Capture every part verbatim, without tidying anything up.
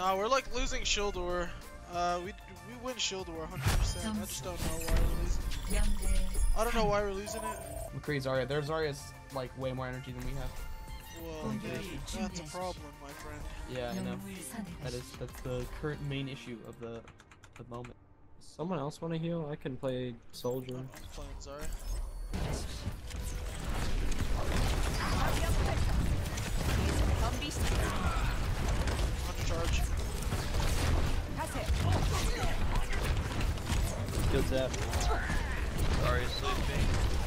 No, we're like losing Shieldor. Uh, we we win Shieldor one hundred percent. I just don't know why we're losing. I don't know why we're losing it. McCree Zarya. Their Zarya's like way more energy than we have. Well, yeah, that's a problem, my friend. Yeah, I know. That is that's the current main issue of the the moment. Someone else want to heal? I can play soldier. I'm playing Zarya. Under charge. Good zap. Sorry, sleeping.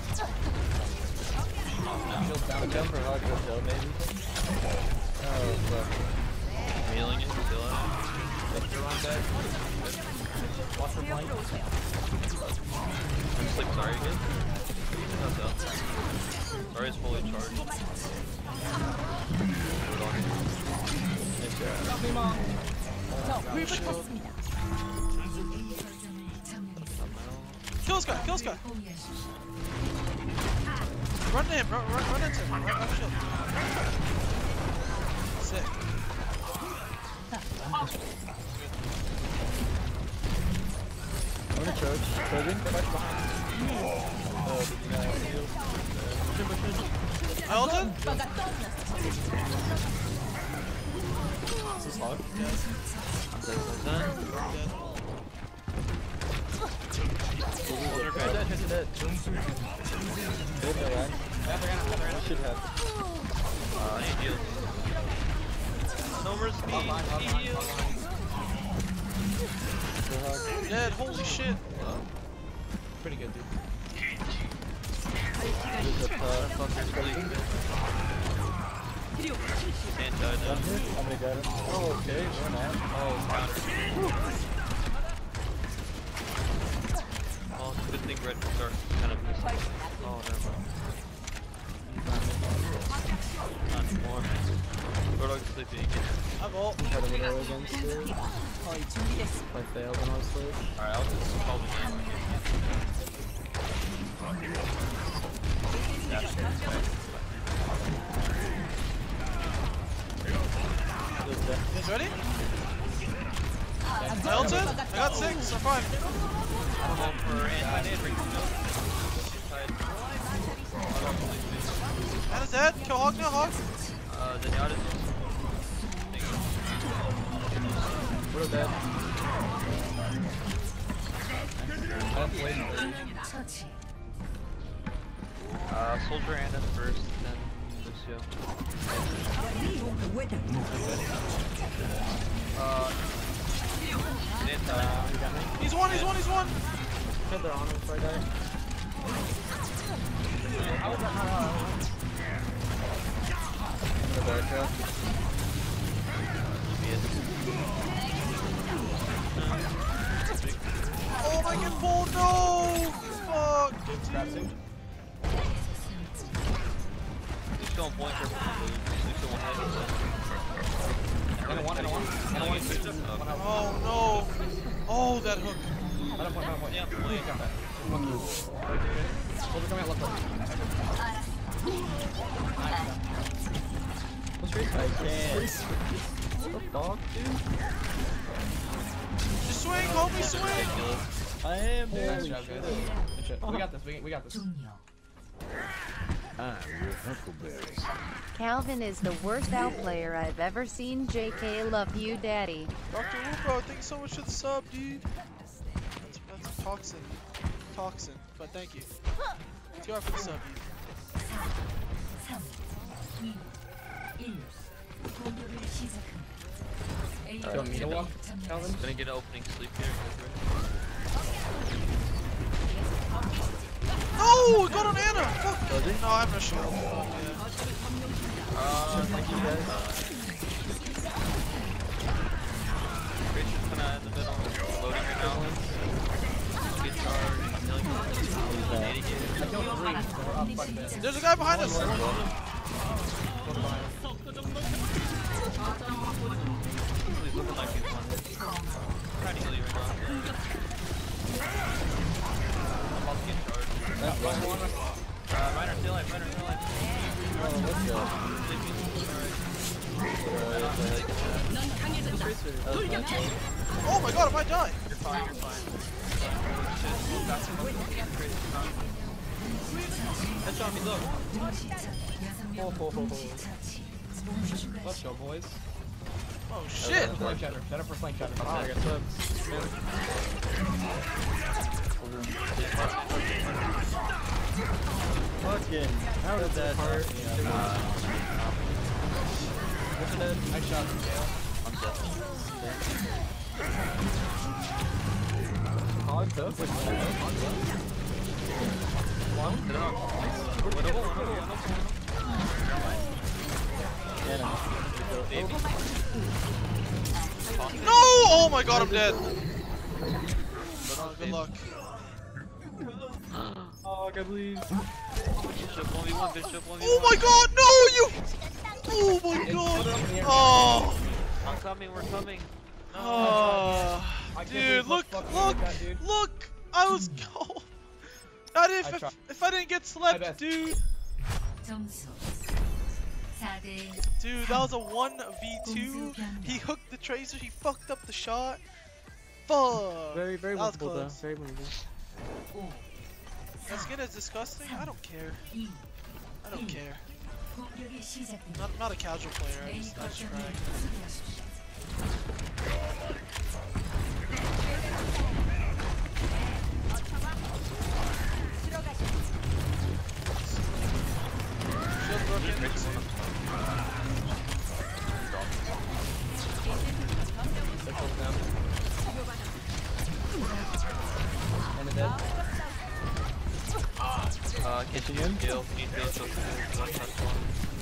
Shield down, jump for hug or kill maybe. Oh fuck. I'm healing it, still on Yep, you're on dead. Watch for blind. I'm sleep, sorry again. Not down. Sorry, it's fully charged. Put it on you. Nice job. Kill this guy, kill this guy. Run to him, run, run, run into him. Run, run, shield. Sick. I'm gonna charge. Charging. Oh, did you not heal? I ulted? Is this hog? I'm dead, I'm done. Dead, dead, dead, dead. Dead, no lag. Should have. Uh, I need heals. No mercy, I need heals. Dead, holy shit. Pretty good, dude. Good uh, Fucker's sleeping. Can't die now. I'm gonna get him. Oh, okay, we're not. Oh, counter. Oh, good thing red start kind of missing. Oh, never mind. Not anymore. Bulldog's sleeping again. I've ult. Try to withdraw against it. If I failed, then I'll sleep. Alright, I'll just probably die. That's good. Good death. You guys ready? I ulted? I got six, so fine. I'm going for anti-nade ring. Anna's dead. Kill Hog now, Hog. Uh, Zenyatta's We're dead. I have played Uh, Soldier Anna first, then Lucio. Uh, Nita. He's one, he's one, he's one. Had their honor before I died. Oh my god, pull, no! Fuck! dude. Lucio on point for Lucio one head. And a one, and a one. And a one. Oh no! Oh, that hook. Out of point, out of point. Yeah, play. Got that. One move. Hold it coming out left left. What's your I can't. What the dog, dude? Just swing, homie, swing! I am, dude. Nice job, guys. Good shit. We got this. We, we got this. I'm your Huckleberry. Calvin is the worst out player I've ever seen. J K, love you, daddy. Doctor Wubro, thanks so much for the sub, dude. That's, that's toxin. Toxin, but thank you. T R for the sub, dude. Do you want me to walk, Calvin? Gonna get an opening sleep here. No! We got on Anna! Fuck! No, I'm not sure. Fuck, yeah. Uh, thank you guys. Rachel's kinda in the middle, loading right now. Good charge, I'm healing him. Nading it. I killed three, so we're up quite a bit. There's a guy behind us! He's looking like he's one. Trying to heal you right now. I'm about to get charged. That's one. Uh, Reiner, tail line, Reiner, tail line. Oh, let's go. Sleeping. Alright. Alright, Tracer. That was nice. Oh my god, I might die. You're fine, you're fine. Headshot me low. Oh, ho, ho, ho. Let's go, boys. Oh shit. Flank chatter. Shut up for flank chatter. Ah, I got subs. Fucking, how did that hurt? What's dead? I shot him. I'm dead. Hogged up. Wait, what? One? Winnable, winnable, winnable. No! Oh my god, I'm dead. Oh, good luck. Oh, God, please. Bishop one v one, Bishop one v one. Oh my god, no! You! Oh my god! Oh! I'm coming, we're coming. Oh, I can't dude, believe look, how fucking look, good that, dude. look! I was. Oh. Not if, I if tried. if I didn't get My slept, bad. dude. 점수 사 대 Dude, that was a one v two. He hooked the tracer. He fucked up the shot. Fuck. Very, very that was winnable though. close. Very winnable. 오, That skin is disgusting. I don't care. 이, I don't care. 공격이 시작됩니다. Not, I'm not a casual player. I just, I just 거점을 drag. 수비하십시오. Shield broken. Circle's down. And a dead. Uh, kitchen in? Heal, need heal, so one touch one.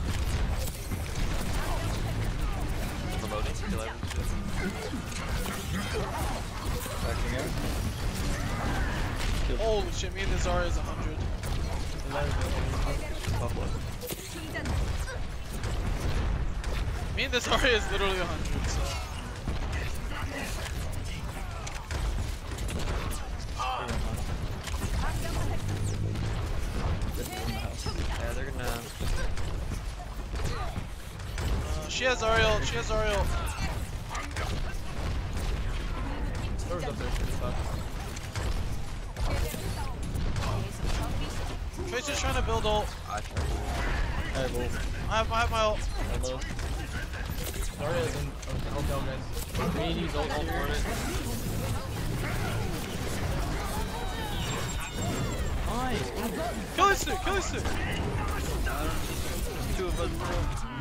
Promoting, heal everything. Backing out. Holy shit, me and Nazara is one hundred. Me and Nazara is literally one hundred, so. Yeah, they're gonna... Uh, she has Ariel, she has Ariel. Door's up there, pretty tough. Tracer's trying to build ult. I tried. Alright, well, I have, I have my ult. Hello. Sorry, I didn't. Okay, hotel, guys. We need ult here. Nice. Kill this dude, kill this dude. Two of us, bro.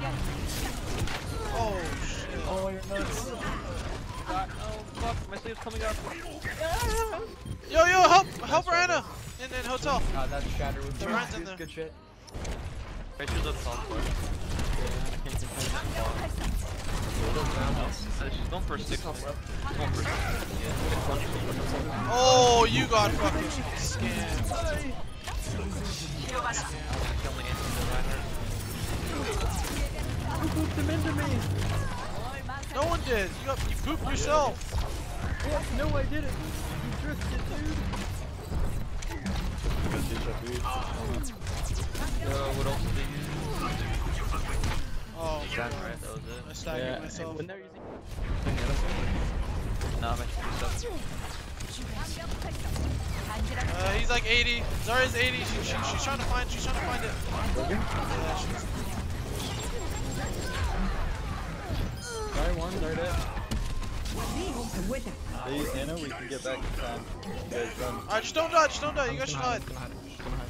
Oh shit. Oh, you're nuts. God, oh fuck, my sleeve's coming up. Yo, yo, help, help Rana in, in hotel. God, that shatter was The good. Ryan's in there. Good shit. Rachel's up top floor. Uh, she's going for six. She's going for six. Yeah. Oh, you got fucking scammed. Killing it in the right. who booped him into me? No one did. You got you pooped yourself. What? No, I didn't. You drifted, dude. Yo, what else did they use? Oh, my That's God. right, that was I it. staggered Yeah, myself. when they're using Nah, I'm actually Uh, he's like eighty. Zarya's eighty. She, she, she's trying to find. She's trying to find it. Yeah, she's. Sorry, one, sorry, dead. They use Nano, we can get back in time. You guys run. Alright, just don't die. Just don't die. You I'm guys just should gonna hide. hide. I'm just gonna hide. Just gonna hide.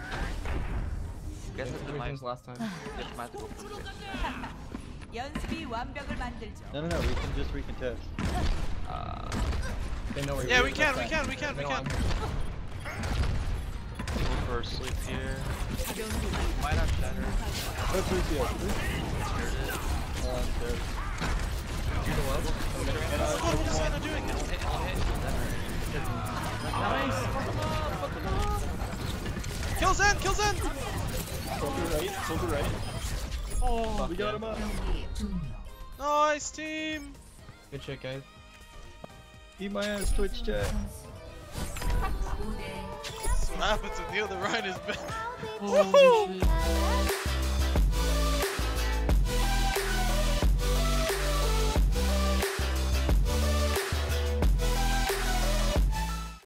Guess Same that's the situation as mic. last time. Guess I have to go for six. 연습이 완벽을 만들죠. No, no, no, we can just recontest. Uh, They know where Yeah, you're we at. can. We can. We can. They We know can. I'm here. go for a sleep here. Might have shatter. Oh, please, yeah, please. Here it is. Uh, there. What, what is Anna doing? Hit, hit, hit. Nice. Fuck him up. Fuck him up. Kill Zen. Kill Zen. Soldier right, soldier right. Oh, We got him up. Nice team. good shit, guys. Eat my ass, Twitch chat. That's what happens when the other right is bad. Holy shit.